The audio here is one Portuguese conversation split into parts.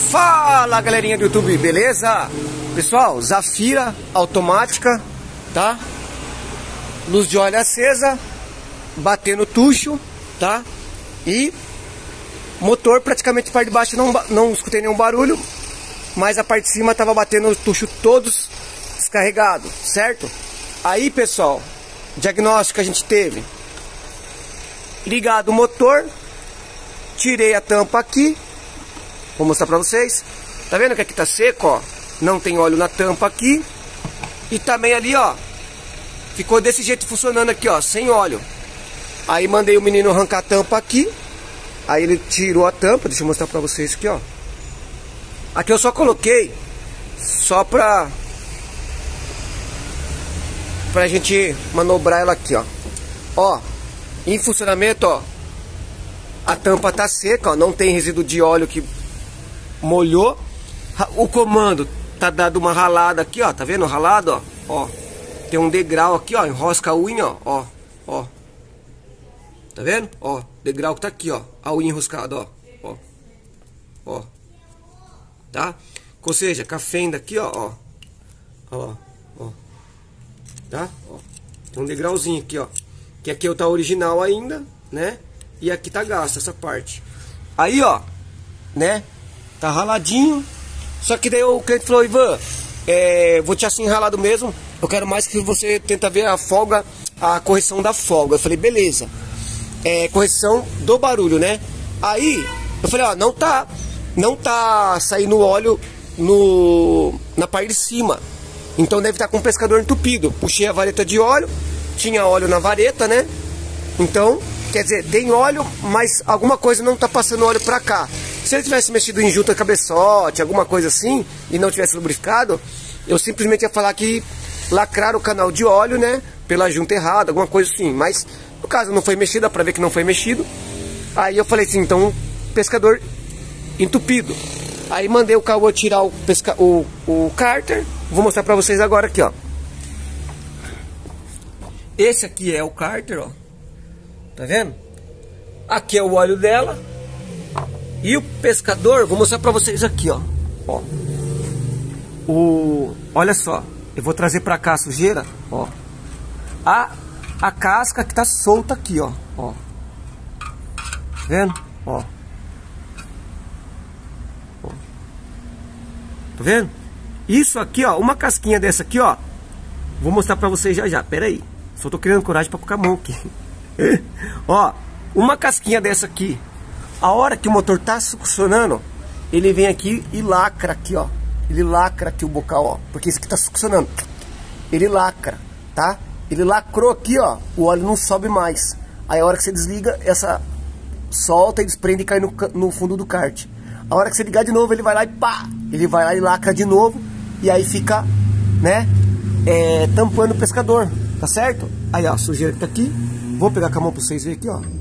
Fala, galerinha do YouTube, beleza? Pessoal, Zafira automática, tá? Luz de óleo acesa, batendo tucho, tá? E motor praticamente parte de baixo não escutei nenhum barulho, mas a parte de cima tava batendo os tuchos todos descarregados, certo? Aí, pessoal, diagnóstico que a gente teve: ligado o motor, tirei a tampa aqui, vou mostrar pra vocês. Tá vendo que aqui tá seco, ó? Não tem óleo na tampa aqui. E também ali, ó, ficou desse jeito funcionando aqui, ó, sem óleo. Aí mandei o menino arrancar a tampa aqui. Aí ele tirou a tampa, deixa eu mostrar pra vocês aqui, ó. Aqui eu só coloquei só pra gente manobrar ela aqui, ó. Ó, em funcionamento, ó, a tampa tá seca, ó, não tem resíduo de óleo que molhou. O comando tá dando uma ralada aqui, ó, tá vendo o ralado, ó? Ó, tem um degrau aqui, ó, enrosca a unha, ó, ó. Tá vendo? Ó, degrau que tá aqui, ó, a unha enroscada, ó, ó. Ó. Tá? Ou seja, com a fenda aqui, ó, ó, ó. Tá? Ó. Tem um degrauzinho aqui, ó. Que aqui tá original ainda, né? E aqui tá gasto essa parte. Aí, ó, né? Tá raladinho. Só que daí o cliente falou: Ivan, vou te assim ralado mesmo. Eu quero mais que você tenta ver a folga, a correção da folga. Eu falei, beleza. Correção do barulho, né? Aí eu falei, ó, não tá saindo óleo na parte de cima. Então deve estar com o pescador entupido. Puxei a vareta de óleo, tinha óleo na vareta, né? Então, quer dizer, tem óleo, mas alguma coisa não tá passando óleo pra cá. Se ele tivesse mexido em junta cabeçote, alguma coisa assim, e não tivesse lubrificado, eu simplesmente ia falar que lacraram o canal de óleo, né? Pela junta errada, alguma coisa assim. Mas no caso não foi mexido, dá pra ver que não foi mexido. Aí eu falei assim, então, pescador entupido. Aí mandei o Cauã tirar o cárter. Vou mostrar pra vocês agora aqui, ó. Esse aqui é o cárter, ó. Tá vendo? Aqui é o óleo dela. E o pescador, vou mostrar pra vocês aqui, ó. Ó. Olha só. Eu vou trazer pra cá a sujeira, ó. A casca que tá solta aqui, ó. Ó. Tá vendo? Ó. Ó. Tá vendo? Isso aqui, ó. Uma casquinha dessa aqui, ó. Vou mostrar pra vocês já. Pera aí. Só tô criando coragem pra colocar a mão aqui. Ó. Uma casquinha dessa aqui. A hora que o motor tá succionando, ele vem aqui e lacra aqui, ó. Ele lacra aqui o bocal, ó. Porque isso aqui tá succionando. Ele lacra, tá? Ele lacrou aqui, ó. O óleo não sobe mais. Aí a hora que você desliga, essa solta e desprende e cai no fundo do kart. A hora que você ligar de novo, ele vai lá e pá! Ele vai lá e lacra de novo. E aí fica, né? Tampando o pescador. Tá certo? Aí, ó, a sujeira que tá aqui. Vou pegar com a mão pra vocês verem aqui, ó.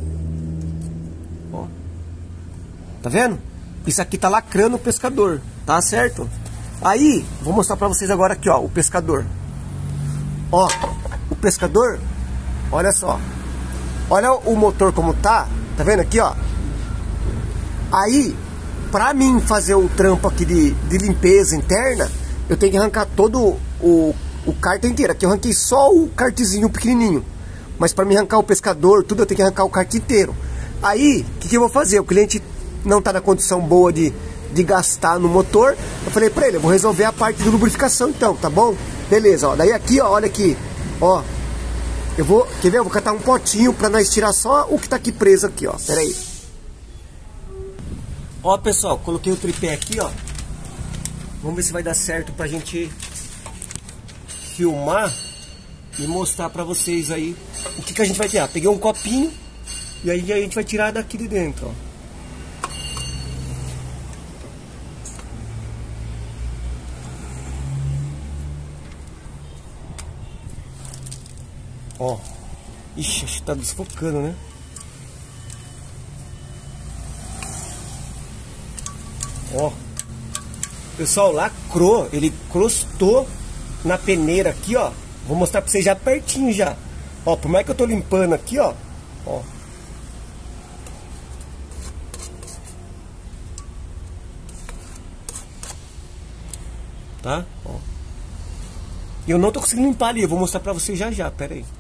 Ó. Tá vendo? Isso aqui tá lacrando o pescador, tá certo? Aí, vou mostrar pra vocês agora aqui, ó, o pescador. Ó, o pescador, olha só. Olha o motor como tá vendo aqui, ó? Aí, pra mim fazer o trampo aqui de limpeza interna, eu tenho que arrancar todo o kart inteiro. Aqui eu arranquei só o kartzinho pequenininho. Mas pra me arrancar o pescador, tudo, eu tenho que arrancar o kart inteiro. Aí, o que eu vou fazer? O cliente não tá na condição boa de gastar no motor. Eu falei pra ele, eu vou resolver a parte de lubrificação então, tá bom? Beleza, ó. Daí aqui, ó, olha aqui, ó. Quer ver? Eu vou catar um potinho pra nós tirar só o que tá aqui preso aqui, ó. Pera aí. Ó, pessoal, coloquei o tripé aqui, ó. Vamos ver se vai dar certo pra gente filmar e mostrar pra vocês aí o que a gente vai tirar. Peguei um copinho e aí a gente vai tirar daqui de dentro, ó. Ó, ixi, acho que tá desfocando, né? Ó, pessoal, lacrou, ele crostou na peneira aqui, ó. Vou mostrar pra vocês já pertinho já. Ó, por mais que eu tô limpando aqui, ó. Ó. tá? Ó. E eu não tô conseguindo limpar ali, eu vou mostrar pra vocês já já, pera aí.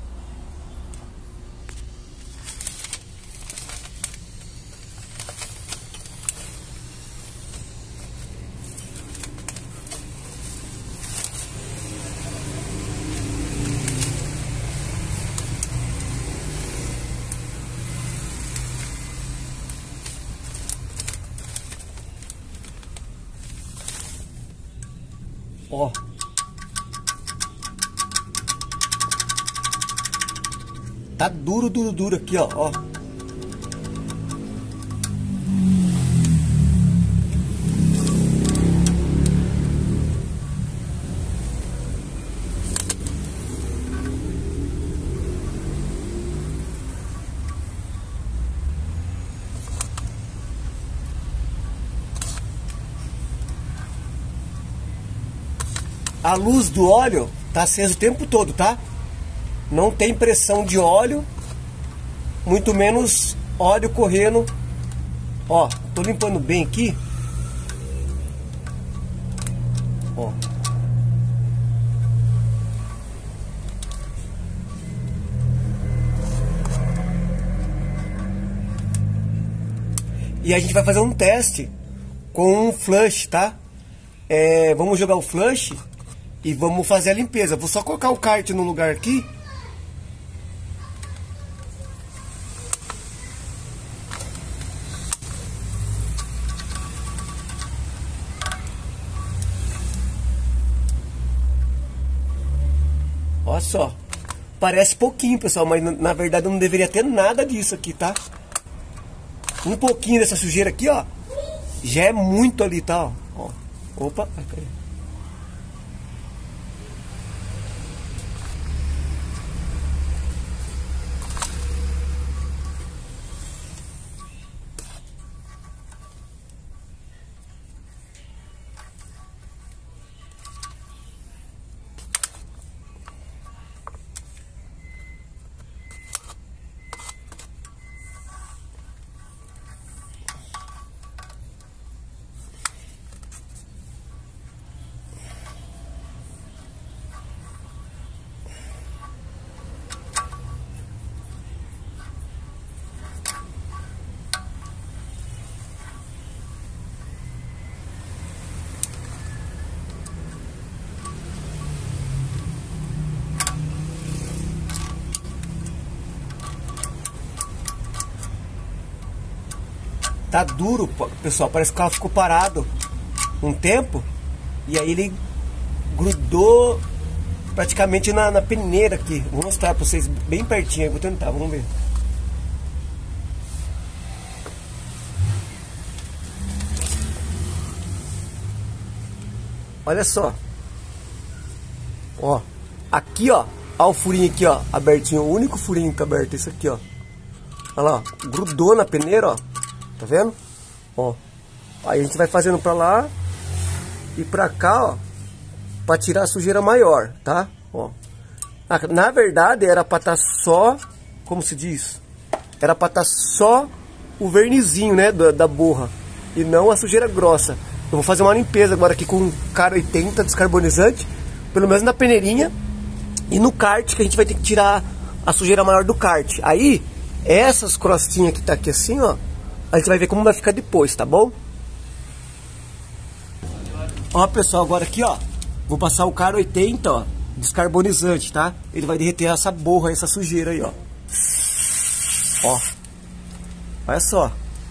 Ó. Tá duro, duro, duro aqui, ó. Ó. A luz do óleo tá acesa o tempo todo, tá? Não tem pressão de óleo, muito menos óleo correndo. Ó, tô limpando bem aqui. Ó. E a gente vai fazer um teste com um flush, tá? Vamos jogar o flush e vamos fazer a limpeza. Vou só colocar o kart no lugar aqui. Olha só. Parece pouquinho, pessoal, mas na verdade não deveria ter nada disso aqui, tá? Um pouquinho dessa sujeira aqui, ó, já é muito ali, tá? Ó. Opa, vai cair. Tá duro, pessoal, parece que o carro ficou parado um tempo e aí ele grudou praticamente na peneira aqui. Vou mostrar pra vocês bem pertinho, eu vou tentar, vamos ver. Olha só. Ó, aqui ó, ó o furinho aqui ó, abertinho, o único furinho que tá aberto, esse aqui ó. Olha lá, ó, grudou na peneira ó. Tá vendo? Ó. Aí a gente vai fazendo pra lá e pra cá, ó, pra tirar a sujeira maior, tá? Ó. Na verdade era pra estar só, como se diz? Era pra estar só o vernizinho, né, da borra e não a sujeira grossa. Eu vou fazer uma limpeza agora aqui com um Car 80 descarbonizante, pelo menos na peneirinha e no kart, que a gente vai ter que tirar a sujeira maior do kart. Aí, essas crostinhas que tá aqui assim, ó, a gente vai ver como vai ficar depois, tá bom? Ó, pessoal, agora aqui, ó, vou passar o Car 80, ó, descarbonizante, tá? Ele vai derreter essa borra, essa sujeira aí, ó. Ó. Olha só.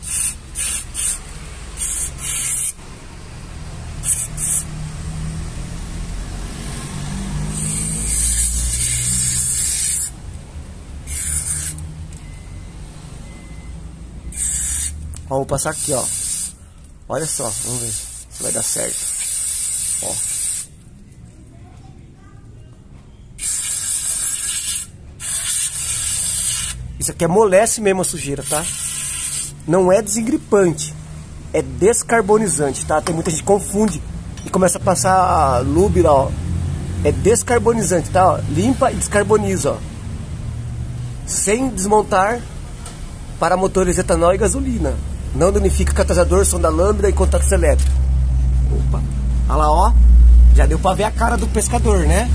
Ó, vou passar aqui, ó. Olha só, vamos ver se vai dar certo. Ó. Isso aqui amolece mesmo a sujeira, tá? Não é desengripante, é descarbonizante, tá? Tem muita gente que confunde e começa a passar lube lá, ó. É descarbonizante, tá? Ó, limpa e descarboniza, ó. Sem desmontar para motores etanol e gasolina. Não danifica catalisador, sonda lambda e contatos elétricos. Opa. Olha lá, ó. Já deu pra ver a cara do pescador, né?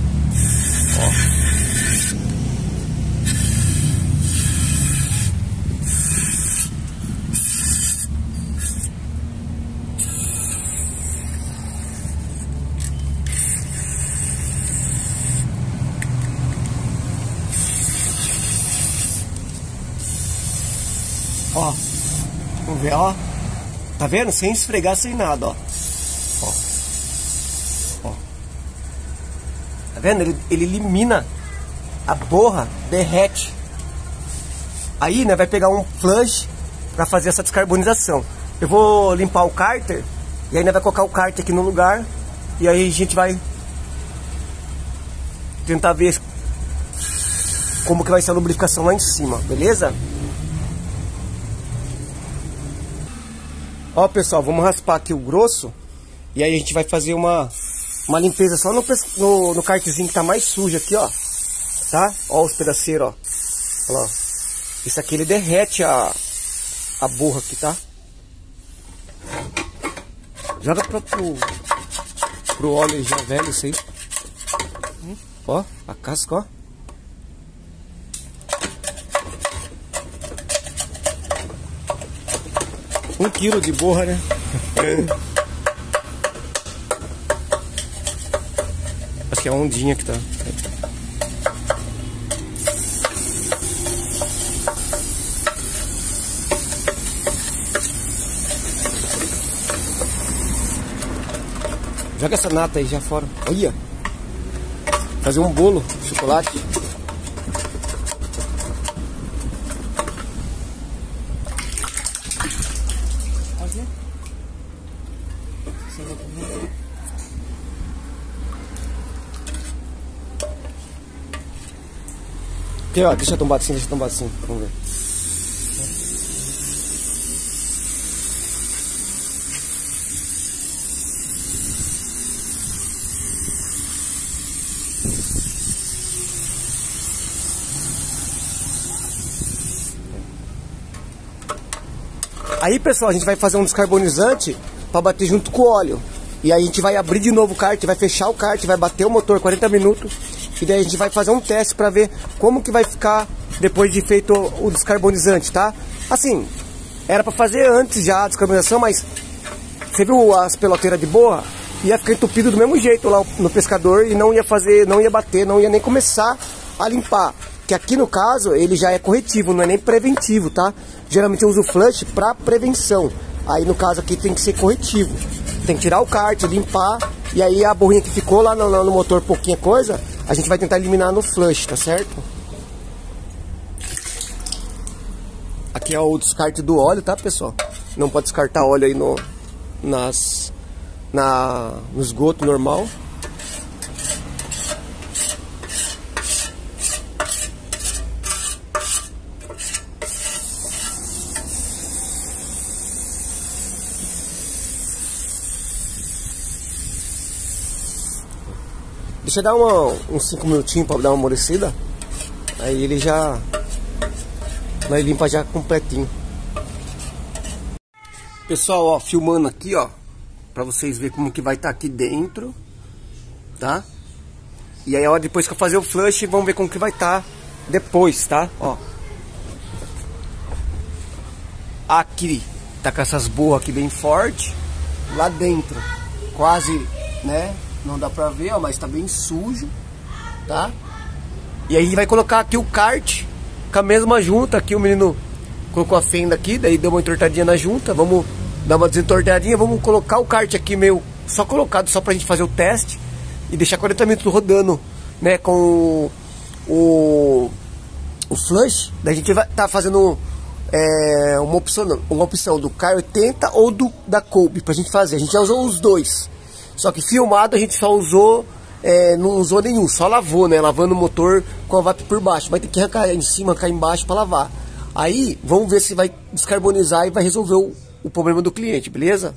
Ó, vamos ver, ó. Tá vendo? Sem esfregar, sem nada, ó. Ó. Tá vendo? Ele elimina a borra, derrete. Aí, né, vai pegar um flange pra fazer essa descarbonização. Eu vou limpar o cárter e aí, né, vai colocar o cárter aqui no lugar. E aí a gente vai tentar ver como que vai ser a lubrificação lá em cima, beleza? Ó, pessoal, vamos raspar aqui o grosso. E aí a gente vai fazer uma limpeza só no kartzinho que tá mais sujo aqui, ó. Tá? Ó os pedaceiros, ó. Olha lá. Isso aqui ele derrete a borra aqui, tá? Joga pro óleo já velho isso aí. Ó, a casca, ó. Um quilo de borra, né? Acho que é a ondinha que tá. Joga essa nata aí já fora. Olha! Fazer um bolo de chocolate. Aqui, ó, deixa eu tombar assim, vamos ver. Aí, pessoal, a gente vai fazer um descarbonizante para bater junto com o óleo. E aí a gente vai abrir de novo o kart, vai fechar o kart, vai bater o motor 40 minutos. E daí a gente vai fazer um teste para ver como que vai ficar depois de feito o descarbonizante, tá? Assim, era para fazer antes já a descarbonização, mas você viu as peloteiras de borra? Ia ficar entupido do mesmo jeito lá no pescador e não ia fazer, não ia bater, não ia nem começar a limpar. Que aqui no caso ele já é corretivo, não é nem preventivo, tá? Geralmente eu uso o flush para prevenção. Aí no caso aqui tem que ser corretivo. Tem que tirar o kart, limpar. E aí a borrinha que ficou lá no motor, pouquinha coisa, a gente vai tentar eliminar no flush, tá certo? Aqui é o descarte do óleo, tá, pessoal? Não pode descartar óleo aí no esgoto normal. Deixa eu dar uns 5 minutinhos para dar uma amolecida. Aí ele já vai limpa já completinho. Pessoal, ó, filmando aqui, ó, para vocês verem como que vai estar aqui dentro, tá? E aí, ó, depois que eu fazer o flush, vamos ver como que vai estar depois, tá? Ó. Aqui tá com essas borras aqui bem forte. Lá dentro, quase, né? Não dá pra ver, ó, mas tá bem sujo, tá? E aí a gente vai colocar aqui o kart com a mesma junta. Aqui o menino colocou a fenda aqui, daí deu uma entortadinha na junta. Vamos dar uma desentortadinha, vamos colocar o kart aqui meio só colocado, só pra gente fazer o teste e deixar 40 minutos rodando, né, com o flush. Daí a gente vai tá fazendo uma opção do K80 ou da Kobe pra gente fazer. A gente já usou os dois. Só que filmado a gente só usou, não usou nenhum, só lavou, né? Lavando o motor com a VAP por baixo. Vai ter que arrancar em cima, arrancar embaixo para lavar. Aí, vamos ver se vai descarbonizar e vai resolver o problema do cliente, beleza?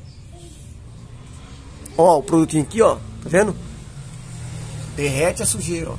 Ó, o produtinho aqui, ó, tá vendo? Derrete a sujeira, ó.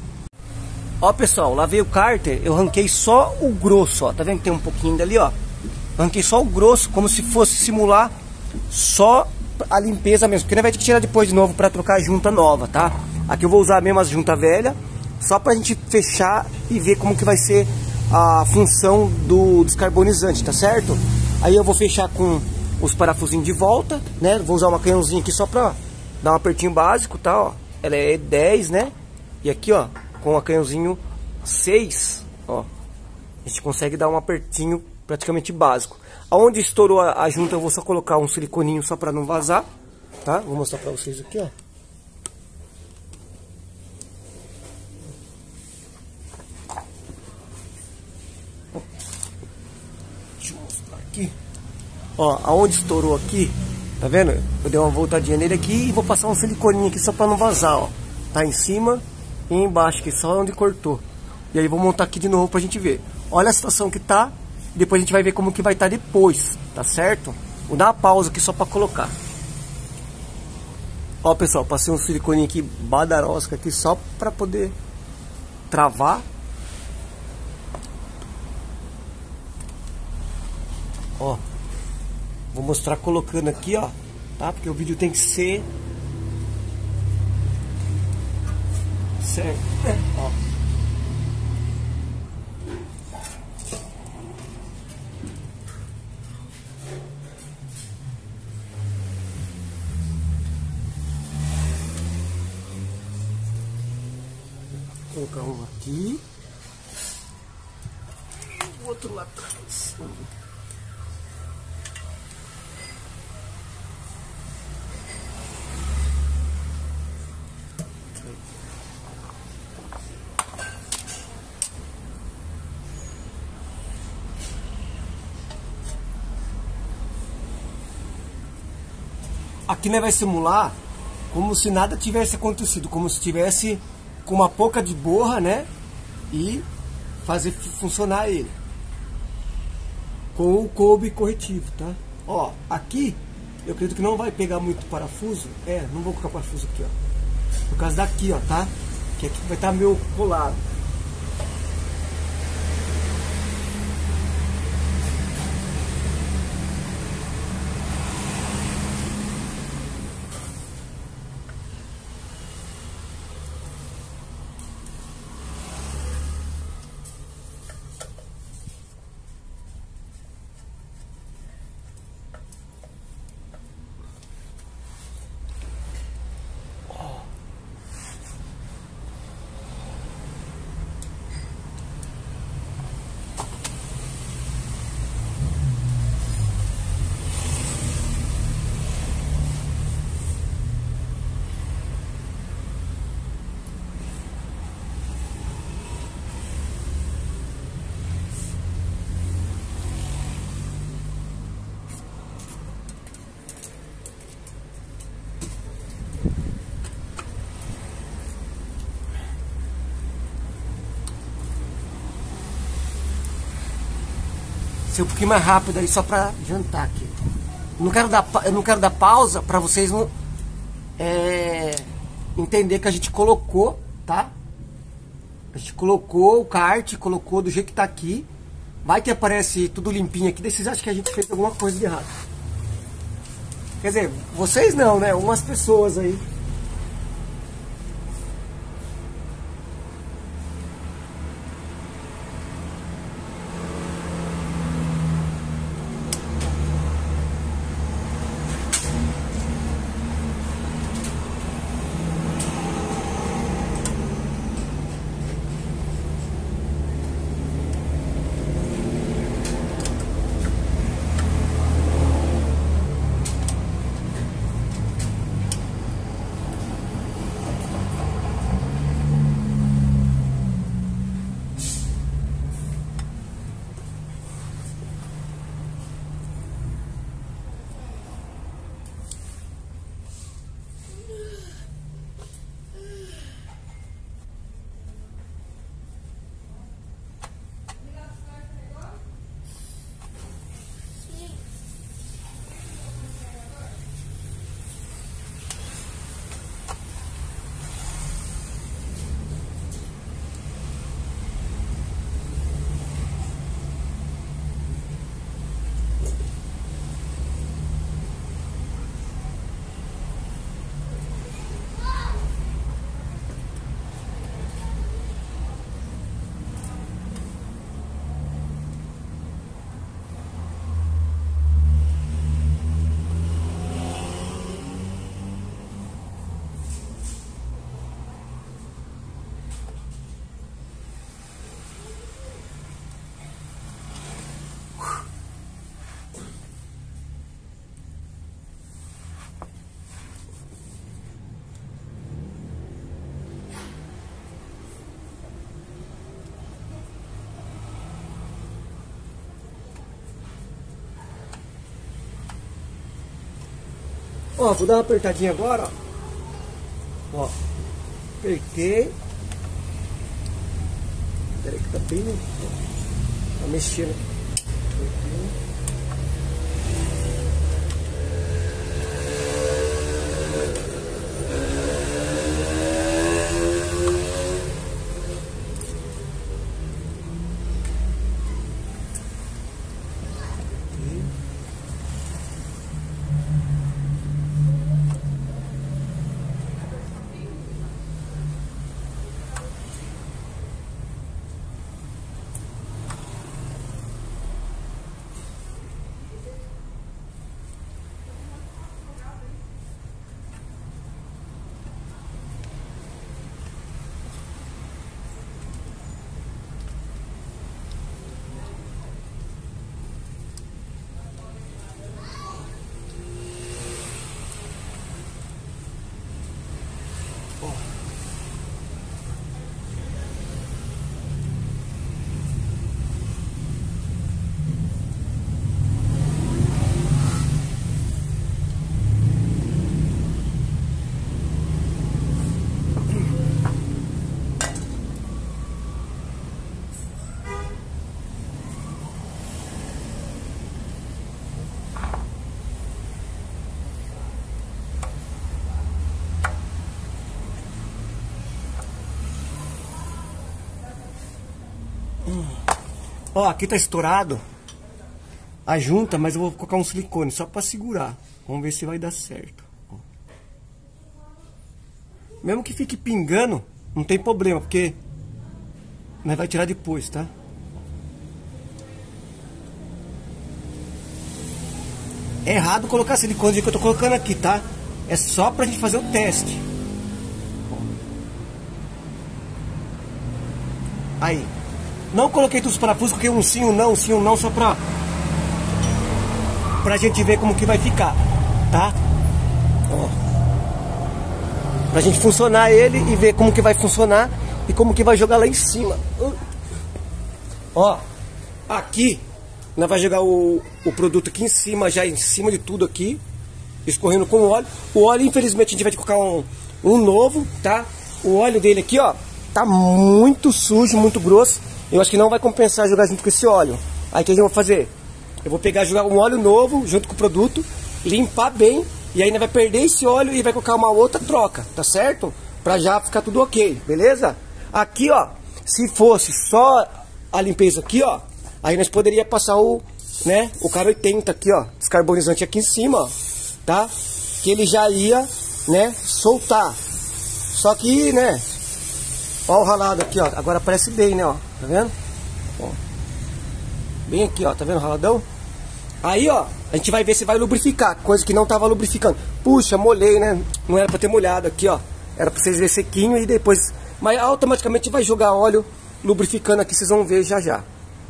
Ó, pessoal, lavei o cárter, eu arranquei só o grosso, ó. Tá vendo que tem um pouquinho dali, ó? Arranquei só o grosso, como se fosse simular só a limpeza mesmo, porque não vai ter que tirar depois de novo para trocar a junta nova, tá? Aqui eu vou usar mesmo as junta velha, só pra gente fechar e ver como que vai ser a função do descarbonizante, tá certo? Aí eu vou fechar com os parafusinhos de volta, né? Vou usar uma canhãozinha aqui só pra dar um apertinho básico, tá? Ó, ela é 10, né? E aqui, ó, com a canhãozinho 6, ó, a gente consegue dar um apertinho praticamente básico. Aonde estourou a junta eu vou só colocar um siliconinho só pra não vazar, tá? Vou mostrar pra vocês aqui, ó. Deixa eu mostrar aqui. Ó, aonde estourou aqui, tá vendo? Eu dei uma voltadinha nele aqui e vou passar um siliconinho aqui só pra não vazar, ó. Tá em cima e embaixo, que só onde cortou. E aí vou montar aqui de novo pra gente ver. Olha a situação que tá. Depois a gente vai ver como que vai estar depois, tá certo? Vou dar uma pausa aqui só pra colocar. Ó, pessoal, passei um siliconinho aqui, badarosca aqui, só pra poder travar. Ó, vou mostrar colocando aqui, ó, tá? Porque o vídeo tem que ser certo, ó. Vou colocar um aqui e o outro lá atrás. Aqui, né, vai simular como se nada tivesse acontecido, como se tivesse com uma pouca de borra, né, e fazer funcionar ele com o coube corretivo, tá? Ó, aqui eu acredito que não vai pegar muito parafuso, não vou colocar parafuso aqui, ó, por causa daqui, ó, tá? Que aqui vai estar meio colado. Ser um pouquinho mais rápido aí só pra jantar aqui. Eu não quero dar pausa pra vocês não entender que a gente colocou, tá? A gente colocou o kart, colocou do jeito que tá aqui. Vai que aparece tudo limpinho aqui, daí vocês acham que a gente fez alguma coisa de errado. Quer dizer, vocês não, né? Umas pessoas aí. Ó, vou dar uma apertadinha agora, ó. Ó, apertei. Peraí que tá bem... Tá mexendo. Apertei. Ó, aqui tá estourado a junta, mas eu vou colocar um silicone só pra segurar. Vamos ver se vai dar certo. Ó. Mesmo que fique pingando, não tem problema, porque nós vai tirar depois, tá? É errado colocar silicone do jeito que eu tô colocando aqui, tá? É só pra gente fazer o teste. Aí. Não coloquei todos os parafusos, coloquei um sim, um não, só pra gente ver como que vai ficar, tá? Ó. Pra gente funcionar ele e ver como que vai funcionar e como que vai jogar lá em cima. Ó, aqui, nós vai jogar o produto aqui em cima, já em cima de tudo aqui, escorrendo com o óleo. O óleo, infelizmente, a gente vai colocar um novo, tá? O óleo dele aqui, ó, tá muito sujo, muito grosso. Eu acho que não vai compensar jogar junto com esse óleo. Aí o que eu vou fazer? Eu vou pegar, jogar um óleo novo junto com o produto, limpar bem, e aí vai perder esse óleo e vai colocar uma outra troca, tá certo? Pra já ficar tudo ok, beleza? Aqui, ó, se fosse só a limpeza aqui, ó, aí nós poderia passar o cara 80 aqui, ó, descarbonizante aqui em cima, ó, tá? Que ele já ia, né, soltar. Só que, né, ó o ralado aqui, ó, agora aparece bem, né, ó, tá vendo? Ó. Bem aqui, ó, tá vendo o raladão? Aí, ó, a gente vai ver se vai lubrificar, coisa que não tava lubrificando. Puxa, molhei, né? Não era pra ter molhado aqui, ó. Era pra vocês ver sequinho e depois... Mas automaticamente vai jogar óleo lubrificando aqui, vocês vão ver já já.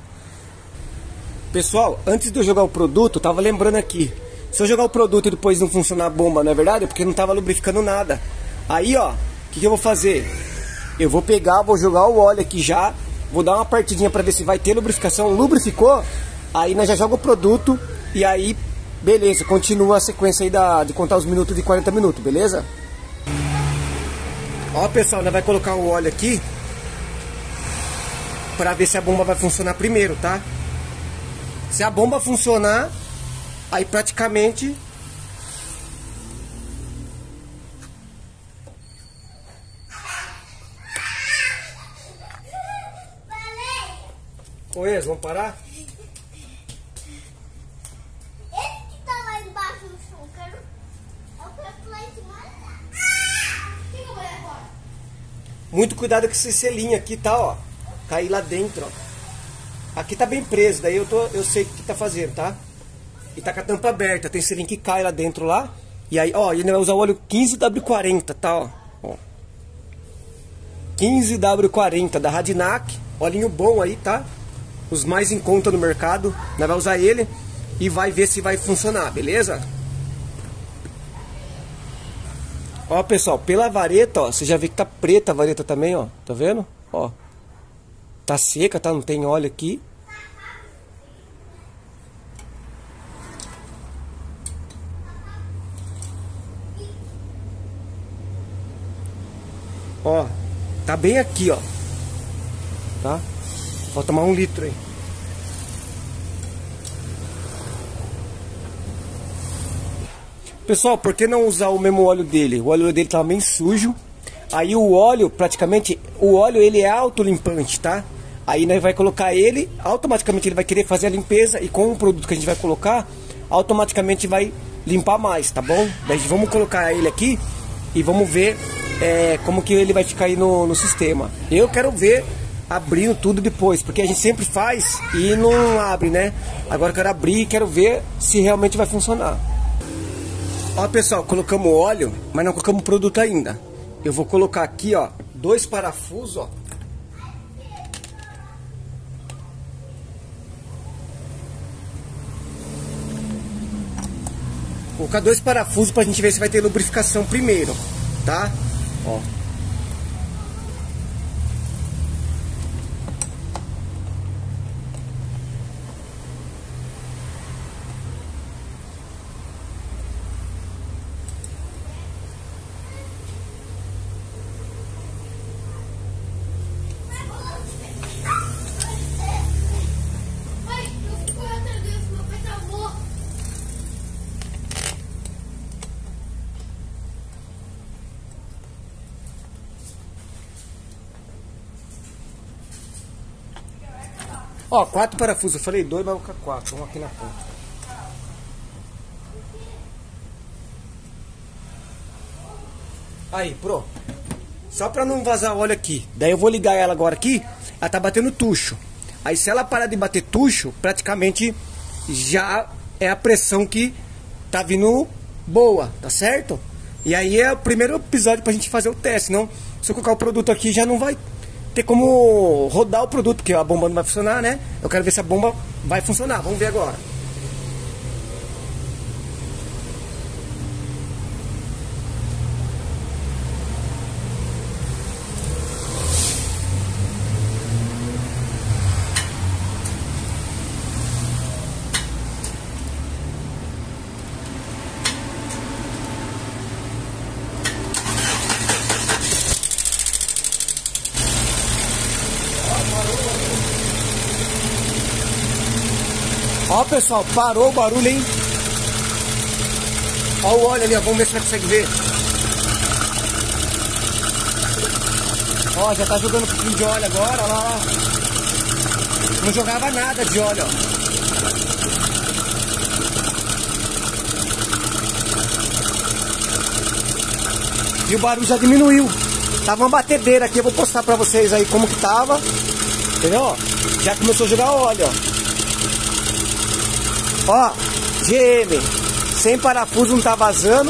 Pessoal, antes de eu jogar o produto, tava lembrando aqui. Se eu jogar o produto e depois não funcionar a bomba, não é verdade? É porque não tava lubrificando nada. Aí, ó, o que eu vou fazer? Eu vou pegar, vou jogar o óleo aqui já. Vou dar uma partidinha pra ver se vai ter lubrificação. Lubrificou, aí nós já joga o produto. E aí, beleza, continua a sequência aí de contar os minutos de 40 minutos, beleza? Ó, pessoal, nós vai colocar o óleo aqui pra ver se a bomba vai funcionar primeiro, tá? Se a bomba funcionar, aí praticamente... Oi, vamos parar? Ele que tá lá embaixo no chão, eu quero lá em cima. O que eu vou agora? Muito cuidado com esse selinho aqui, tá, ó. Cair lá dentro, ó. Aqui tá bem preso, daí eu sei o que tá fazendo, tá? E tá com a tampa aberta, tem selinho que cai lá dentro lá. E aí, ó, ele vai usar o óleo 15W40, tá, ó. 15W40 da Radinac, olhinho bom aí, tá? Os mais em conta no mercado, nós vamos usar ele e vai ver se vai funcionar, beleza? Ó, pessoal, pela vareta, ó, você já vê que tá preta a vareta também, ó, tá vendo? Ó, tá seca, tá? Não tem óleo aqui. Ó, tá bem aqui, ó. Tá? Falta mais 1 litro aí. Pessoal, por que não usar o mesmo óleo dele? O óleo dele tá bem sujo. Aí o óleo, praticamente, o óleo ele é autolimpante, tá? Aí nós vai colocar ele, automaticamente ele vai querer fazer a limpeza. E com o produto que a gente vai colocar, automaticamente vai limpar mais, tá bom? Daí vamos colocar ele aqui e vamos ver como que ele vai ficar aí no sistema. Eu quero ver abrindo tudo depois, porque a gente sempre faz e não abre, né? Agora eu quero abrir e quero ver se realmente vai funcionar. Ó, pessoal, colocamos óleo, mas não colocamos produto ainda. Eu vou colocar aqui, ó, 2 parafusos, ó. Vou colocar 2 parafusos pra gente ver se vai ter lubrificação primeiro, tá? Ó. Ó, 4 parafusos. Eu falei 2, mas vou colocar 4. Vamos aqui na ponta. Aí, pronto. Só pra não vazar óleo aqui. Daí eu vou ligar ela agora aqui. Ela tá batendo tucho. Aí se ela parar de bater tucho, praticamente já é a pressão que tá vindo boa, tá certo? E aí é o primeiro episódio pra gente fazer o teste. Não, se eu colocar o produto aqui já não vai ter como rodar o produto, porque a bomba não vai funcionar, né? Eu quero ver se a bomba vai funcionar. Vamos ver agora. Ó, pessoal, parou o barulho, hein? Ó o óleo ali, ó. Vamos ver se você consegue ver. Ó, já tá jogando um pouquinho de óleo agora, ó lá, ó. Não jogava nada de óleo, ó. E o barulho já diminuiu. Tava uma batedeira aqui, eu vou postar pra vocês aí como que tava. Entendeu? Já começou a jogar óleo, ó. Ó, GM, sem parafuso, não tá vazando.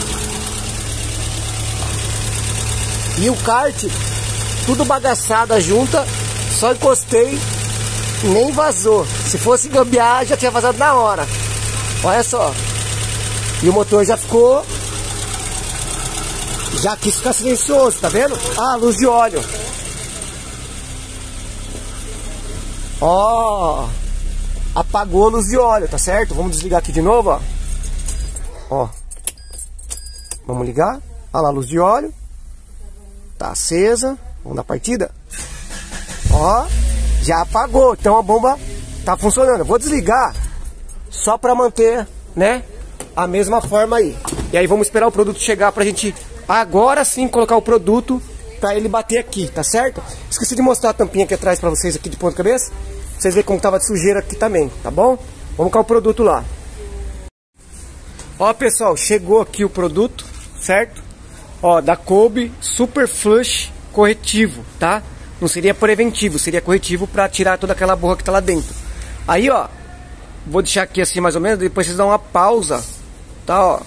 E o kart, tudo bagaçada junta, só encostei, nem vazou. Se fosse gambiarra, já tinha vazado na hora. Olha só. E o motor já ficou, já quis ficar silencioso, tá vendo? Ah, luz de óleo. Ó. Apagou a luz de óleo, tá certo? Vamos desligar aqui de novo, ó. Ó. Vamos ligar. Olha lá a luz de óleo. Tá acesa. Vamos dar partida. Ó. Já apagou. Então a bomba tá funcionando. Eu vou desligar só pra manter, né, a mesma forma aí. E aí vamos esperar o produto chegar pra gente agora sim colocar o produto pra ele bater aqui, tá certo? Esqueci de mostrar a tampinha aqui atrás pra vocês aqui de ponta cabeça. Vocês verem como tava de sujeira aqui também, tá bom? Vamos colocar o produto lá. Ó, pessoal, chegou aqui o produto, certo? Ó, da Kobe Super Flush corretivo, tá? Não seria preventivo, seria corretivo pra tirar toda aquela borra que tá lá dentro. Aí, ó, vou deixar aqui assim mais ou menos, depois vocês dão uma pausa, tá, ó.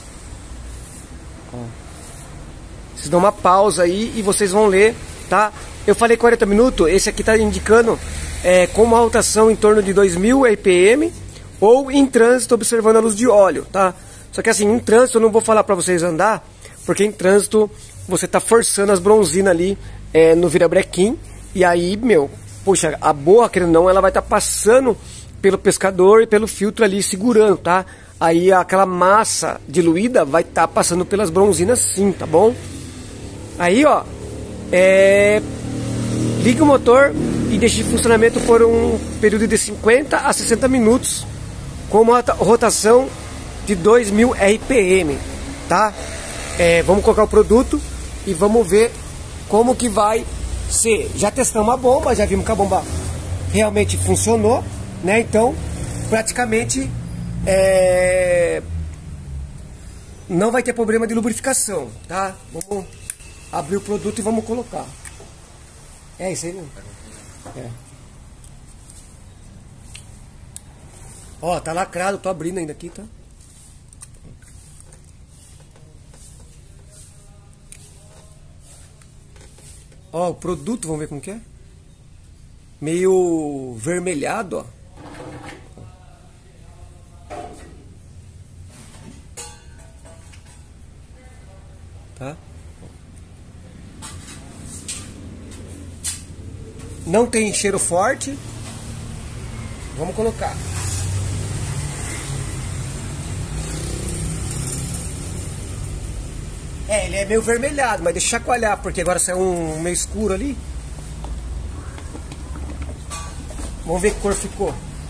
Vocês dão uma pausa aí e vocês vão ler, tá? Eu falei 40 minutos, esse aqui tá indicando com uma rotação em torno de 2000 RPM ou em trânsito observando a luz de óleo, tá? Só que assim, em trânsito eu não vou falar pra vocês andar, porque em trânsito você tá forçando as bronzinas ali no virabrequim, e aí, meu, poxa, a borra, querendo ou não, ela vai estar passando pelo pescador e pelo filtro ali segurando, tá? Aí aquela massa diluída vai estar passando pelas bronzinas sim, tá bom? Aí, ó, ligue o motor e deixe de funcionamento por um período de 50 a 60 minutos com uma rotação de 2000 RPM, tá? Vamos colocar o produto e vamos ver como que vai ser. Já testamos a bomba, já vimos que a bomba realmente funcionou, né? Então, praticamente não vai ter problema de lubrificação, tá? Vamos abrir o produto e vamos colocar. É isso aí, né? Ó, tá lacrado, tô abrindo ainda aqui, tá? Ó, o produto, vamos ver como que é. Meio vermelhado, ó. Tá? Não tem cheiro forte. Vamos colocar. Ele é meio vermelhado, mas deixa eu chacoalhar, porque agora saiu um meio escuro ali. Vamos ver que cor ficou.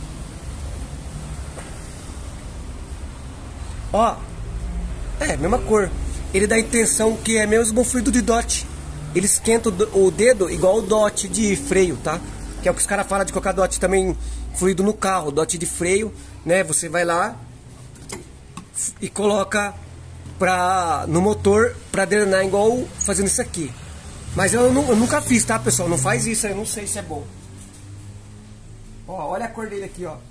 Ó, mesma cor. Ele dá a intenção que é mesmo fluido de DOT. Ele esquenta o dedo igual o DOT de freio, tá? Que é o que os caras falam de colocar DOT também fluido no carro, DOT de freio, né? Você vai lá e coloca no motor pra drenar igual fazendo isso aqui. Mas eu nunca fiz, tá, pessoal? Não faz isso, eu não sei se é bom. Ó, olha a cor dele aqui, ó.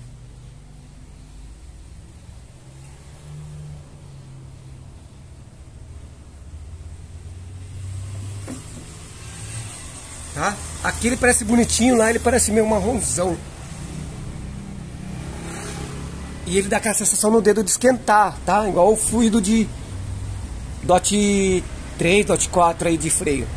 Tá? Aqui ele parece bonitinho, lá ele parece meio marronzão. E ele dá aquela sensação no dedo de esquentar, tá? Igual o fluido de DOT 3, DOT 4 aí de freio.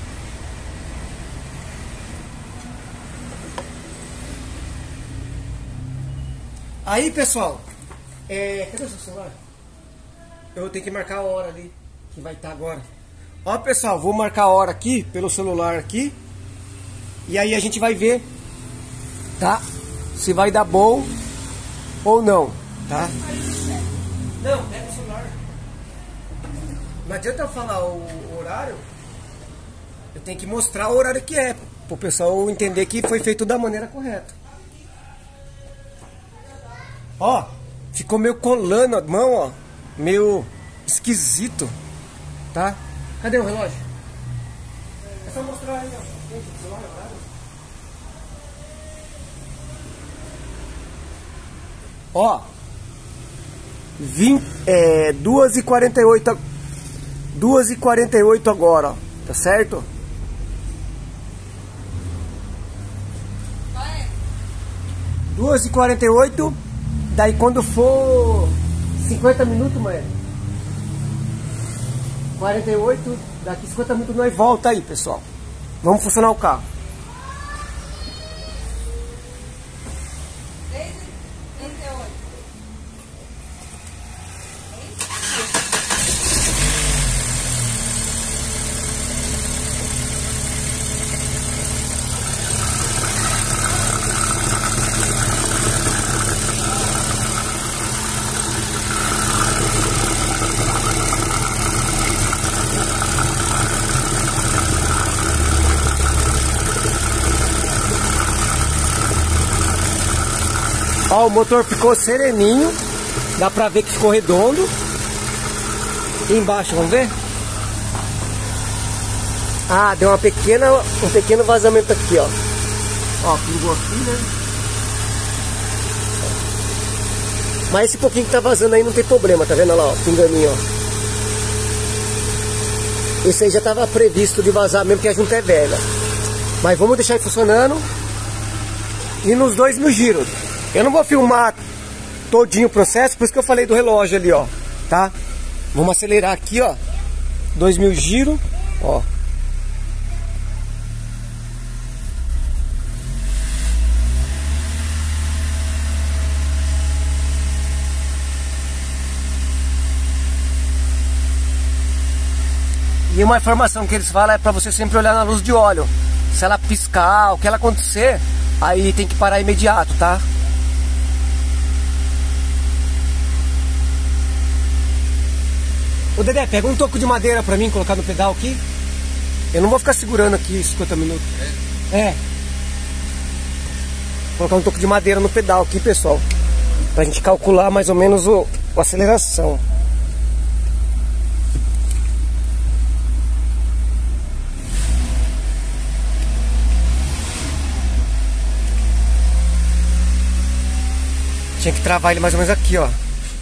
Aí, pessoal, cadê o seu celular? Eu tenho que marcar a hora ali, que vai estar agora. Ó, pessoal, vou marcar a hora aqui, pelo celular aqui. E aí a gente vai ver, tá? Se vai dar bom ou não, tá? Não, pega o celular. Não adianta eu falar o horário. Eu tenho que mostrar o horário que é, pro pessoal entender que foi feito da maneira correta. Ó, ficou meio colando a mão, ó. Meio esquisito, tá? Cadê o relógio? É só mostrar aí, ó. Ó, 2h48 agora, ó, tá certo? 2h48, daí quando for 50 minutos, mãe, 48, daqui 50 minutos nós volta aí, pessoal. Vamos funcionar o carro. Ó, o motor ficou sereninho. Dá pra ver que ficou redondo. E embaixo, vamos ver? Ah, deu um pequeno vazamento aqui, ó. Ó, pingou aqui, né? Mas esse pouquinho que tá vazando aí não tem problema, tá vendo? Olha lá, ó, pinganinho, ó. Esse aí já tava previsto de vazar mesmo, porque a junta é velha. Mas vamos deixar ele funcionando. E nos 2.000 giros. Eu não vou filmar todinho o processo, por isso que eu falei do relógio ali, ó, tá? Vamos acelerar aqui, ó, 2.000 giros, ó. E E uma informação que eles falam é pra você sempre olhar na luz de óleo. Se ela piscar, o que ela acontecer, aí tem que parar imediato, tá? Ô Dedé, pega um toco de madeira pra mim, colocar no pedal aqui. Eu não vou ficar segurando aqui 50 minutos. É. Vou colocar um toco de madeira no pedal aqui, pessoal. Pra gente calcular mais ou menos a aceleração. Tinha que travar ele mais ou menos aqui, ó.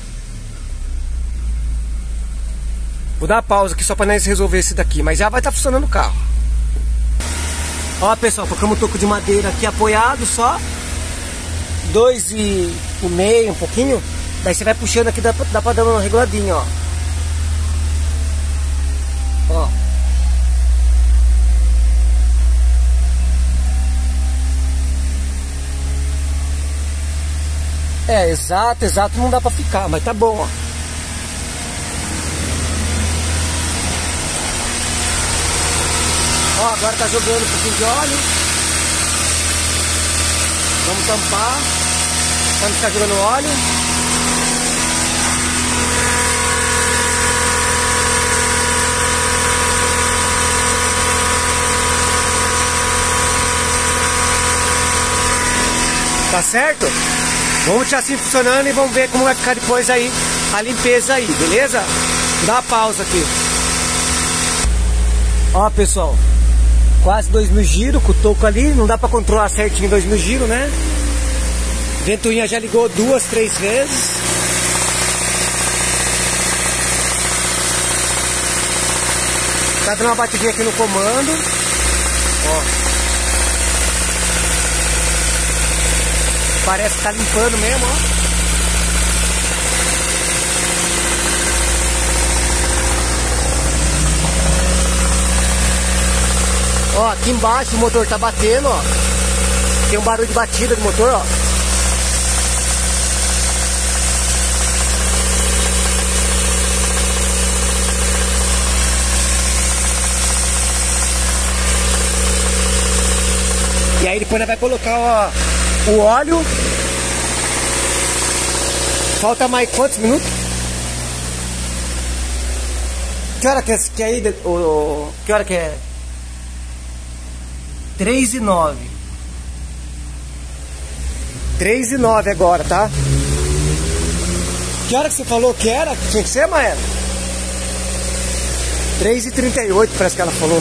Vou dar uma pausa aqui só pra nós resolver esse daqui, mas já vai estar funcionando o carro. Ó, pessoal, colocamos um toco de madeira aqui apoiado só. 2,5, um pouquinho. Daí você vai puxando aqui, dá pra dar uma reguladinha, ó. Ó. É, exato, não dá pra ficar, mas tá bom, ó. Ó, agora tá jogando um pouquinho de óleo. Vamos tampar. Pra não ficar jogando óleo. Tá certo? Vamos deixar assim funcionando e vamos ver como vai ficar depois aí a limpeza aí, beleza? Dá uma pausa aqui. Ó, pessoal, quase 2.000 giros com o toco ali. Não dá pra controlar certinho 2.000 giros, né? Ventoinha já ligou 2, 3 vezes. Tá dando uma batidinha aqui no comando. Ó. Parece que tá limpando mesmo, ó. Ó, aqui embaixo o motor tá batendo, ó. Tem um barulho de batida do motor, ó. E aí depois nós vai colocar, ó, o óleo. Falta mais quantos minutos? Que hora que é aí? Que hora que é? 3:09. 3:09 agora, tá? Que hora que você falou que era? Que tinha que ser, Maera? 3:38 parece que ela falou.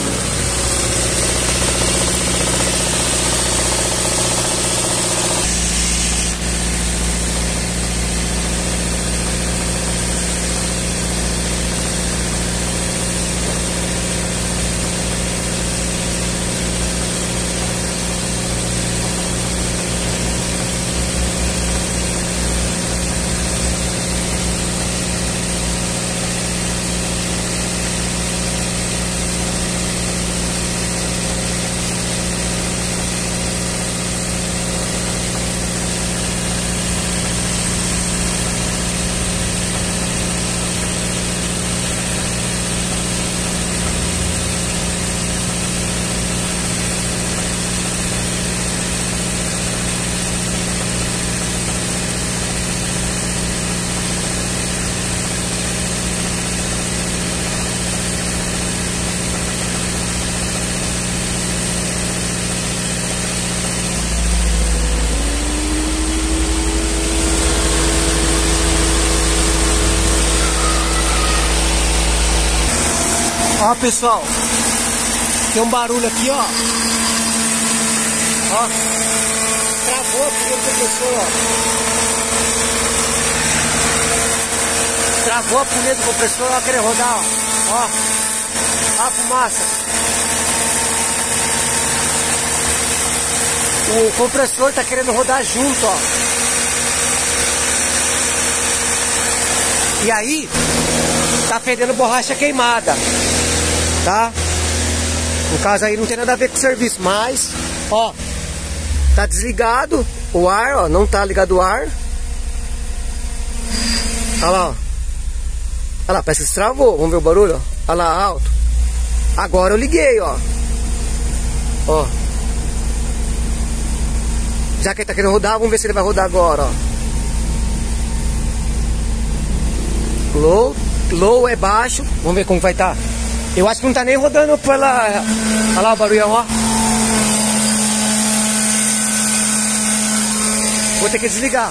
Ó, pessoal, tem um barulho aqui, ó. Ó, travou aqui o compressor, ó. Travou a punheta do compressor, ó, querer rodar, ó. Ó, a fumaça. O compressor tá querendo rodar junto, ó. E aí, tá fedendo borracha queimada. Tá? No caso aí não tem nada a ver com o serviço, mas, ó, tá desligado o ar, ó, não tá ligado o ar. Olha lá, ó. Olha lá, parece que travou, vamos ver o barulho, ó. Olha lá, alto. Agora eu liguei, ó. Ó. Já que ele tá querendo rodar, vamos ver se ele vai rodar agora, ó. Low é baixo. Vamos ver como vai estar. Eu acho que não tá nem rodando pela... Olha lá o barulhão, ó. Vou ter que desligar.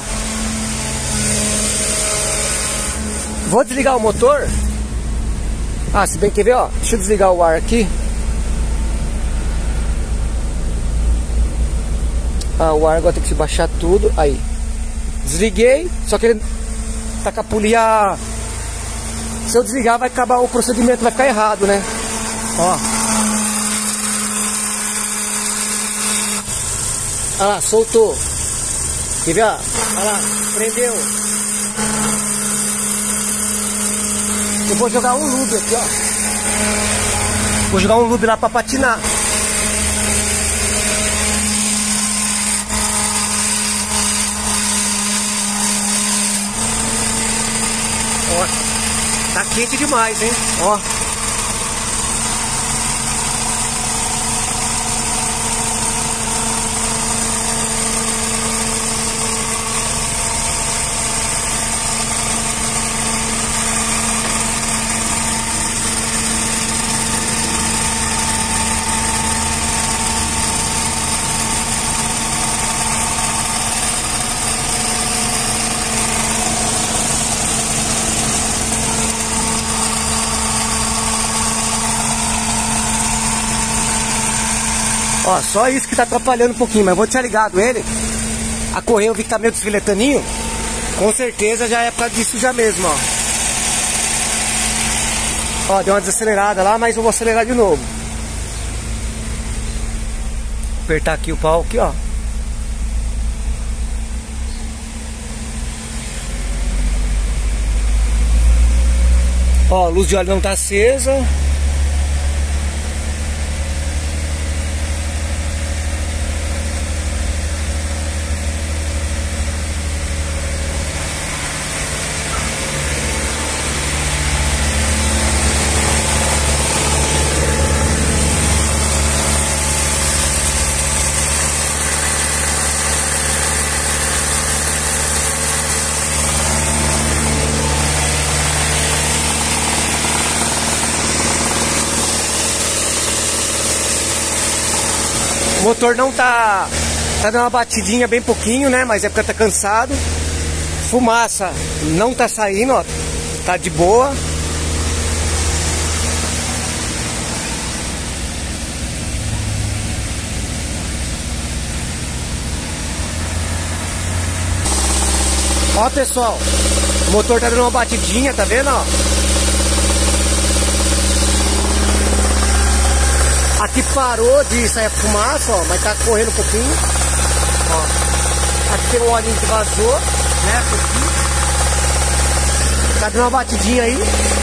Vou desligar o motor. Ah, se bem que ver, ó. Deixa eu desligar o ar aqui. Ah, o ar agora tem que se baixar tudo. Aí. Desliguei. Só que ele tá com a polia. Se eu desligar vai acabar o procedimento, vai ficar errado, né? Ó. Olha lá, soltou. Quer ver, ó? Olha lá, prendeu. Eu vou jogar um lube aqui, ó. Vou jogar um lube lá pra patinar. Ó, tá quente demais, hein? Ó. Ó, só isso que tá atrapalhando um pouquinho, mas eu vou deixar ligado ele. A correia eu vi que tá meio desfiletaninho. Com certeza já é por causa disso já mesmo, ó. Ó, deu uma desacelerada lá, mas eu vou acelerar de novo. Apertar aqui o pau aqui, ó. Ó, a luz de óleo não tá acesa. O motor não tá dando uma batidinha bem pouquinho, né? Mas é porque tá cansado. Fumaça não tá saindo, ó. Tá de boa. Ó, pessoal, o motor tá dando uma batidinha, tá vendo, ó? Aqui parou de sair a fumaça, ó, mas tá correndo um pouquinho. Ó. Aqui tem um olhinho que vazou, né? Aqui. Tá dando uma batidinha aí.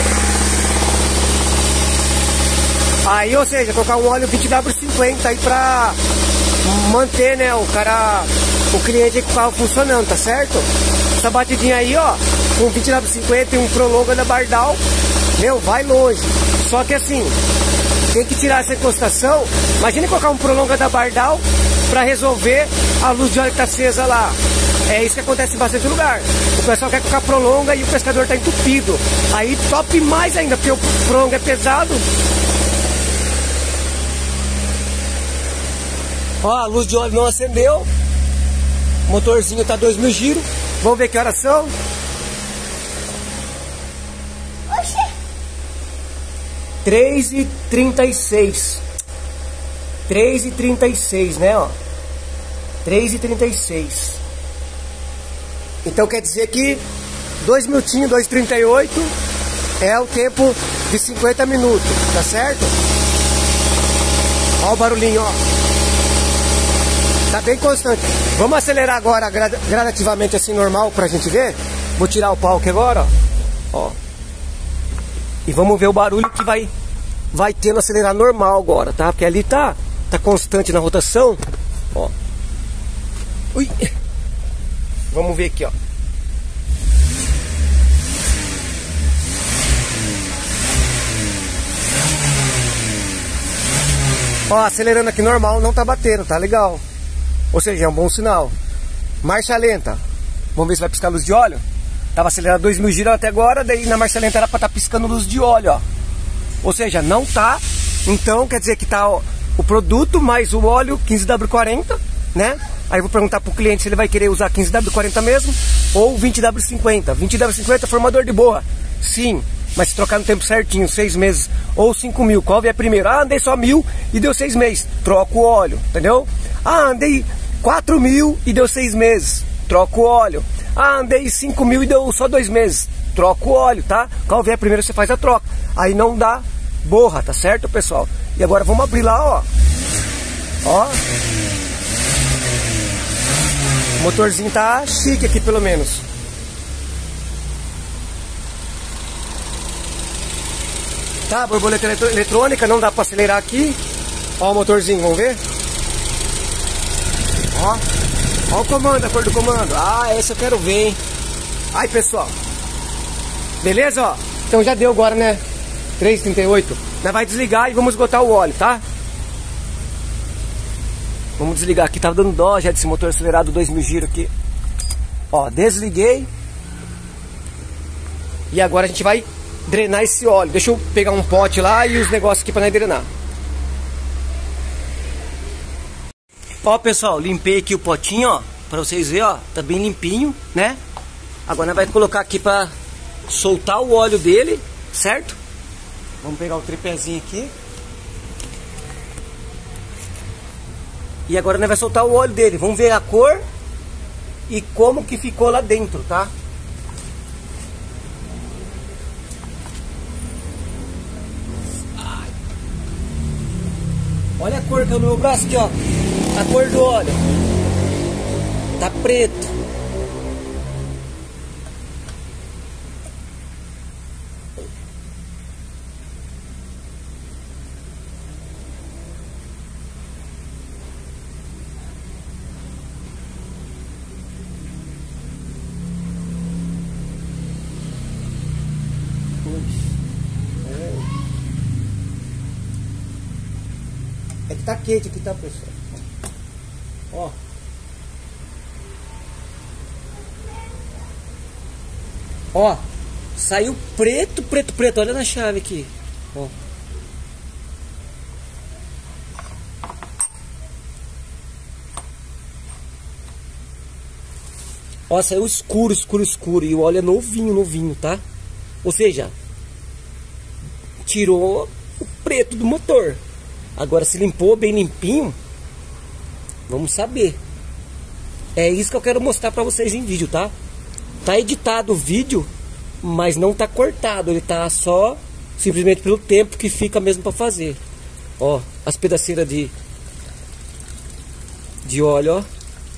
Aí, ou seja, colocar um óleo 20W50 aí pra manter, né, o cliente com o carro funcionando, tá certo? Essa batidinha aí, ó, com 20W50 e um prolonga da Bardal, meu, vai longe. Só que assim, tem que tirar essa encostação. Imagina colocar um prolonga da Bardal para resolver a luz de óleo que tá acesa lá. É isso que acontece em bastante lugar. O pessoal quer colocar prolonga e o pescador tá entupido. Aí top mais ainda, porque o prolonga é pesado. Ó, a luz de óleo não acendeu. O motorzinho tá 2.000 giros. Vamos ver que horas são. Oxê! 3h36. 3h36, né, ó. 3h36. Então quer dizer que 2 minutinhos, 2h38 é o tempo de 50 minutos, tá certo? Ó o barulhinho, ó. Tá bem constante. Vamos acelerar agora gradativamente assim, normal, pra gente ver. Vou tirar o pau aqui agora, ó. E vamos ver o barulho que vai ter no acelerar normal agora, tá? Porque ali tá constante na rotação, ó. Ui. Vamos ver aqui, ó. Ó, acelerando aqui normal, não tá batendo, tá legal. Ou seja, é um bom sinal. Marcha lenta. Vamos ver se vai piscar luz de óleo. Tava acelerando 2.000 giros até agora, daí na marcha lenta era pra estar piscando luz de óleo, ó. Ou seja, não tá. Então quer dizer que tá ó, o produto mais o óleo 15W40, né? Aí eu vou perguntar pro cliente se ele vai querer usar 15W40 mesmo ou 20W50. 20W50 formador de borra. Sim, mas se trocar no tempo certinho, 6 meses ou 5.000, qual vier primeiro? Ah, andei só 1.000 e deu 6 meses. Troca o óleo, entendeu? Ah, andei 4.000 e deu 6 meses. Troca o óleo. Ah, andei 5.000 e deu só 2 meses. Troca o óleo, tá? Qual vier primeiro você faz a troca. Aí não dá borra, tá certo, pessoal? E agora vamos abrir lá, ó. Ó. O motorzinho tá chique aqui, pelo menos. Tá, borboleta eletrônica, não dá pra acelerar aqui. Ó o motorzinho, vamos ver? Ó. Ó o comando, a cor do comando. Ah, esse eu quero ver, hein? Aí, pessoal. Beleza, ó? Então já deu agora, né? 3,38. Nós vai desligar e vamos esgotar o óleo, tá? Vamos desligar aqui. Tava dando dó já desse motor acelerado 2.000 giros aqui. Ó, desliguei. E agora a gente vai drenar esse óleo. Deixa eu pegar um pote lá e os negócios aqui pra nós drenar. Ó, pessoal, limpei aqui o potinho, ó. Pra vocês verem, ó. Tá bem limpinho, né? Agora nós vai colocar aqui pra soltar o óleo dele, certo? Vamos pegar o tripézinho aqui. E agora nós vai soltar o óleo dele. Vamos ver a cor e como que ficou lá dentro, tá? Ai. Olha a cor que é no meu braço aqui, ó. A cor do óleo. Tá preto. É que tá quente aqui, tá, pessoal? Ó. Ó. Saiu preto, preto, preto. Olha na chave aqui. Ó. Ó, saiu escuro, escuro, escuro. E o óleo é novinho, novinho, tá? Ou seja, tirou o preto do motor. Agora se limpou bem limpinho, vamos saber. É isso que eu quero mostrar pra vocês em vídeo, tá? Tá editado o vídeo, mas não tá cortado. Ele tá só simplesmente pelo tempo que fica mesmo pra fazer. Ó, as pedaceiras de óleo, ó.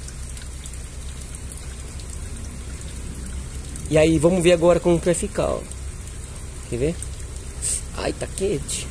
E aí, vamos ver agora como que vai ficar, ó. Quer ver? Ai, tá quente.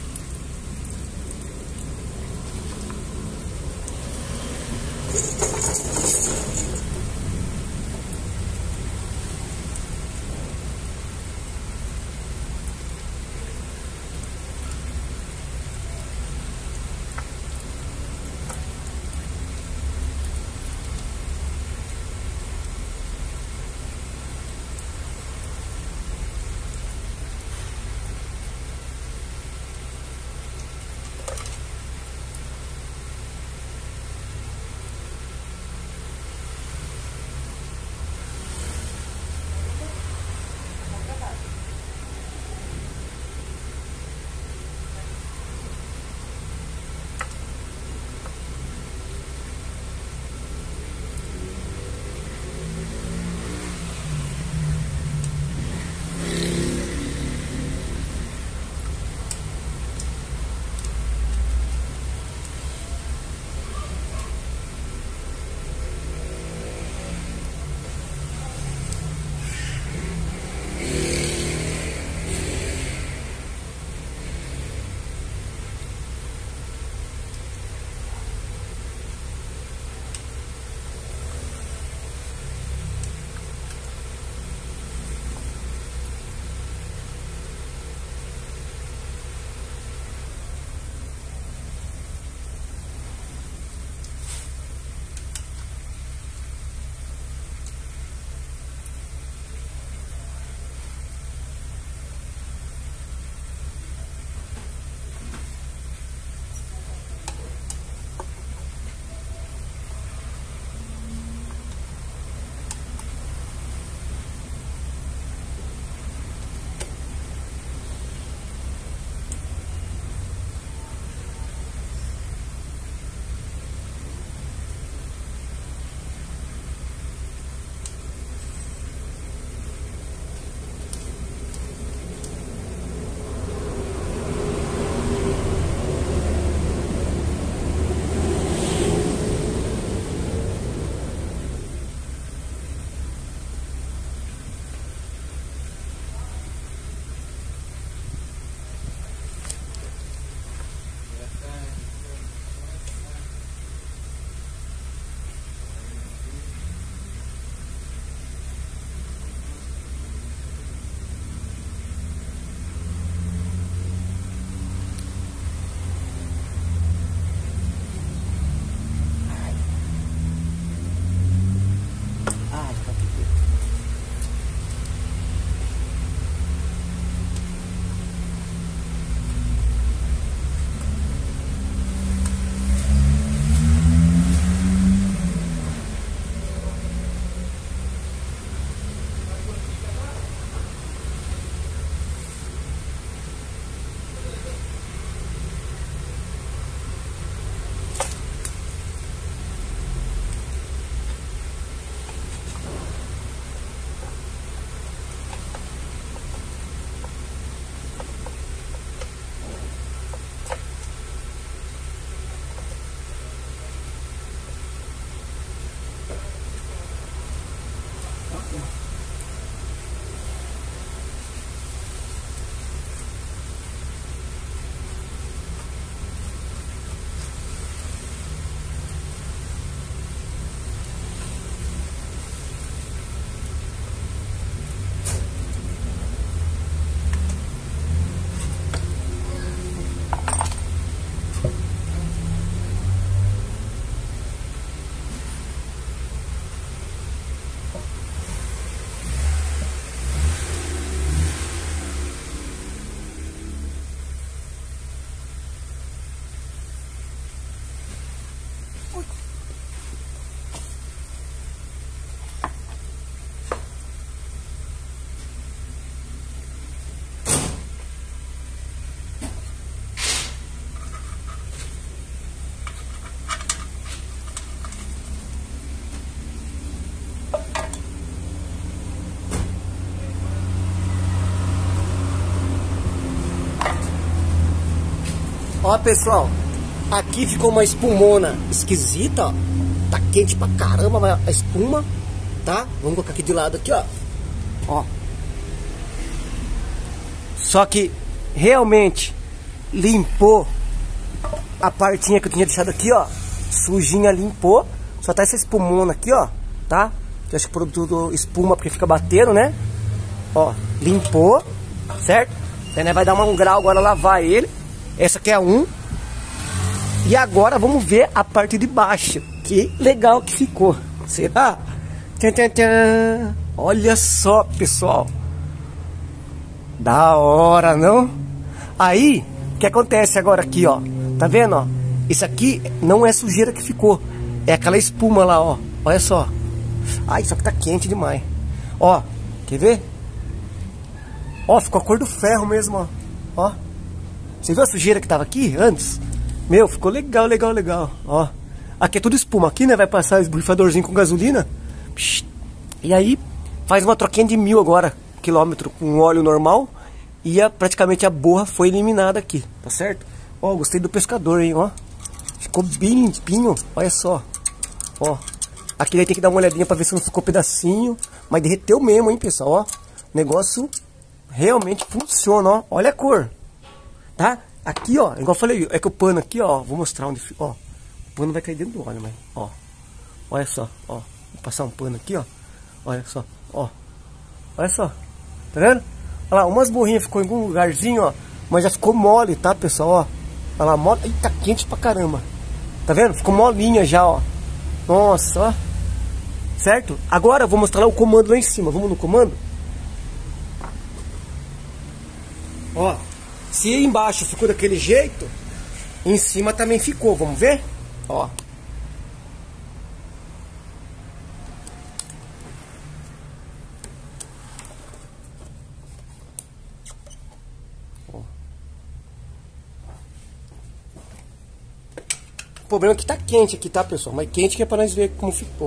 Ó, pessoal, aqui ficou uma espumona esquisita, ó. Tá quente pra caramba a espuma, tá? Vamos colocar aqui de lado aqui, ó. Ó. Só que realmente limpou a partinha que eu tinha deixado aqui, ó. Sujinha, limpou. Só tá essa espumona aqui, ó, tá? Eu acho que o produto espuma porque fica batendo, né? Ó, limpou, certo? Aí, né, vai dar um grau agora, lavar ele. Essa aqui é um. E agora vamos ver a parte de baixo. Que legal que ficou. Será? Tchan, tchan, tchan. Olha só, pessoal. Da hora, não? Aí, o que acontece agora aqui, ó? Tá vendo, ó? Isso aqui não é sujeira que ficou. É aquela espuma lá, ó. Olha só. Ai, só que tá quente demais. Ó, quer ver? Ó, ficou a cor do ferro mesmo, ó. Ó. Você viu a sujeira que tava aqui antes? Meu, ficou legal, legal, legal. Ó. Aqui é tudo espuma. Aqui, né? Vai passar esse borrifadorzinho com gasolina. E aí, faz uma troquinha de 1000 agora. Quilômetro com óleo normal. E praticamente a borra foi eliminada aqui. Tá certo? Ó, gostei do pescador, hein, ó. Ficou bem limpinho. Olha só. Ó. Aqui daí tem que dar uma olhadinha pra ver se não ficou pedacinho. Mas derreteu mesmo, hein, pessoal, ó. O negócio realmente funciona, ó. Olha a cor. Tá? Aqui, ó, igual eu falei, é que o pano aqui, ó, vou mostrar onde, ó, o pano vai cair dentro do óleo, mas, ó, olha só, ó, vou passar um pano aqui, ó, olha só, ó, olha só, tá vendo? Olha lá, umas borrinhas ficou em algum lugarzinho, ó, mas já ficou mole, tá, pessoal, ó, olha lá, mole, eita, quente pra caramba, tá vendo? Ficou molinha já, ó, nossa, ó, certo? Agora eu vou mostrar lá o comando lá em cima, vamos no comando? Ó. Se embaixo ficou daquele jeito, em cima também ficou. Vamos ver? Ó. Ó. O problema é que tá quente aqui, tá, pessoal? Mas quente que é pra nós ver como ficou.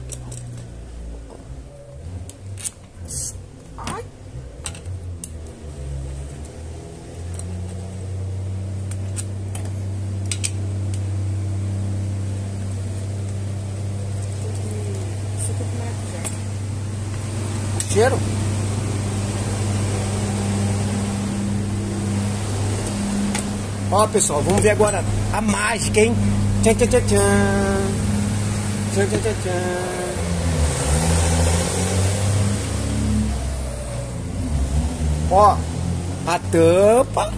Cheiro. Ó, pessoal, vamos ver agora a mágica, hein? Tchan, tchan, tchan, tchan. Tchan, tchan, tchan, tchan. Ó, a tampa.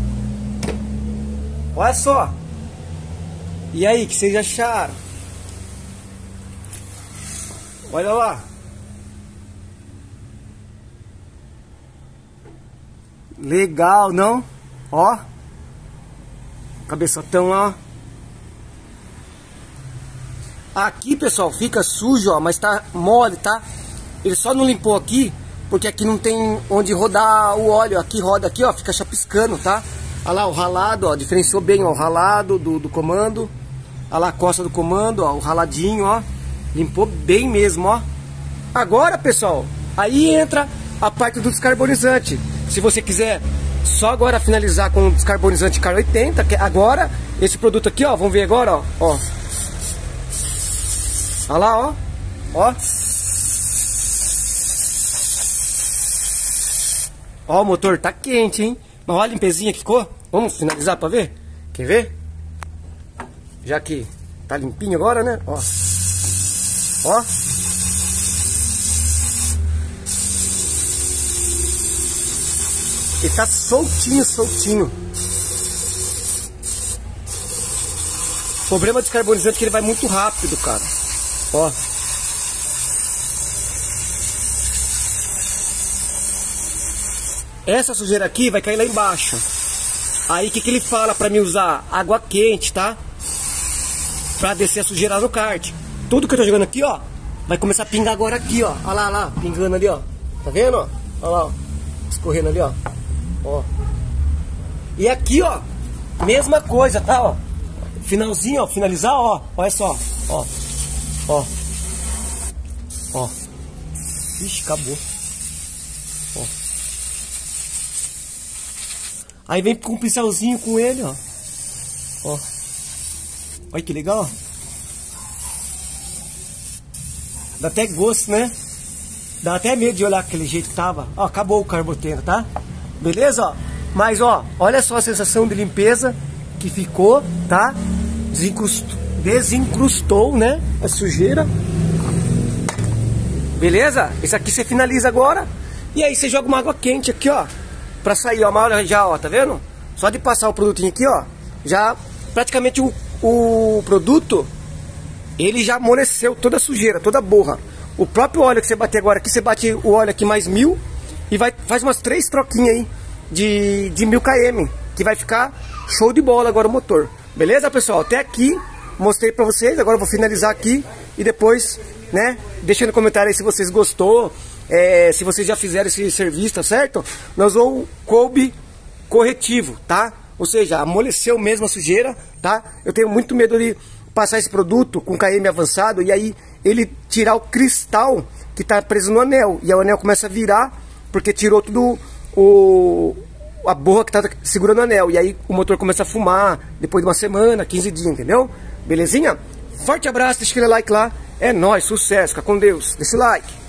Olha só. E aí, o que vocês acharam? Olha lá. Legal, não? Ó. Cabeçotão lá. Aqui, pessoal, fica sujo, ó, mas tá mole, tá? Ele só não limpou aqui, porque aqui não tem onde rodar o óleo. Aqui roda aqui, ó, fica chapiscando, tá? Olha lá o ralado, ó, diferenciou bem, ó, o ralado do comando. Olha lá a costa do comando, ó, o raladinho, ó. Limpou bem mesmo, ó. Agora, pessoal, aí entra a parte do descarbonizante. Se você quiser só agora finalizar com o descarbonizante Car 80, que agora, esse produto aqui, ó, vamos ver agora, ó. Olha lá, ó. Ó. Ó, o motor tá quente, hein? Mas olha a limpezinha que ficou. Vamos finalizar pra ver? Quer ver? Já que tá limpinho agora, né? Ó. Ó. Ele tá soltinho, soltinho. O problema do descarbonizante é que ele vai muito rápido, cara. Ó. Essa sujeira aqui vai cair lá embaixo. Aí o que ele fala pra mim usar? Água quente, tá? Pra descer a sujeira lá no kart. Tudo que eu tô jogando aqui, ó, vai começar a pingar agora aqui, ó. Olha lá, pingando ali, ó. Tá vendo, ó? Olha lá, ó. Escorrendo ali, ó. Ó. E aqui, ó, mesma coisa, tá, ó. Finalzinho, ó, finalizar, ó. Olha só, ó. Ó. Ó. Ixi, acabou. Ó. Aí vem com um pincelzinho com ele, ó. Ó. Olha que legal. Dá até gosto, né? Dá até medo de olhar aquele jeito que tava. Ó, acabou o carboteiro, tá? Beleza, ó? Mas, ó, olha só a sensação de limpeza que ficou, tá? Desencrustou, né? A sujeira. Beleza? Esse aqui você finaliza agora. E aí você joga uma água quente aqui, ó. Pra sair, ó. Uma hora já, ó. Tá vendo? Só de passar o produtinho aqui, ó. Já praticamente o produto, ele já amoleceu toda a sujeira, toda a borra. O próprio óleo que você bater agora aqui, você bate o óleo aqui mais 1000 e faz umas 3 troquinhas aí de 1000 km, que vai ficar show de bola agora o motor. Beleza, pessoal? Até aqui mostrei pra vocês, agora eu vou finalizar aqui e depois, né, deixa no comentário aí se vocês gostou, se vocês já fizeram esse serviço, tá certo? Nós vamos coube corretivo, tá? Ou seja, amoleceu mesmo a sujeira, tá? Eu tenho muito medo de passar esse produto com KM avançado e aí ele tirar o cristal que tá preso no anel. E aí o anel começa a virar porque tirou tudo a borra que tá segurando o anel. E aí o motor começa a fumar depois de uma semana, 15 dias, entendeu? Belezinha? Forte abraço, deixa aquele like lá. É nóis, sucesso, fica com Deus. Deixa o like.